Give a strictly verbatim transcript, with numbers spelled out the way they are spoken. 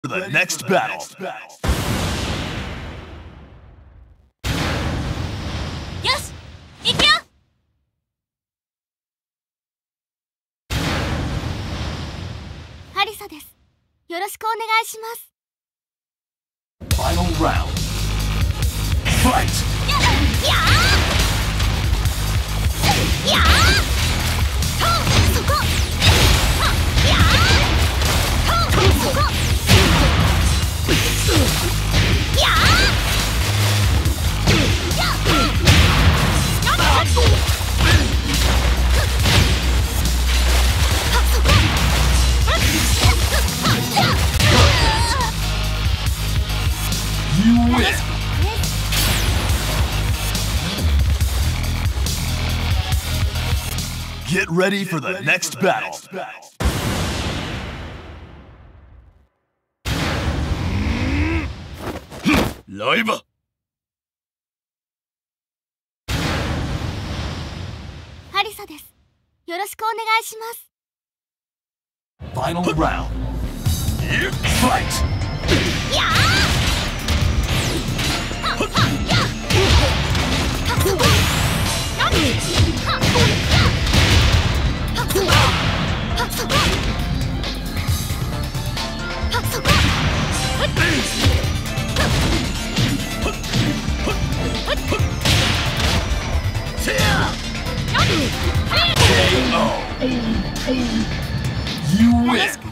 The next battle. よし、行くよ。ハリサです。よろしくお願いします。 Final round. Fight. やややそこやそこや You win. Get ready for the next battle. ライバハリサです。よろしくお願いします。 Final round. Fight. や K O. You win.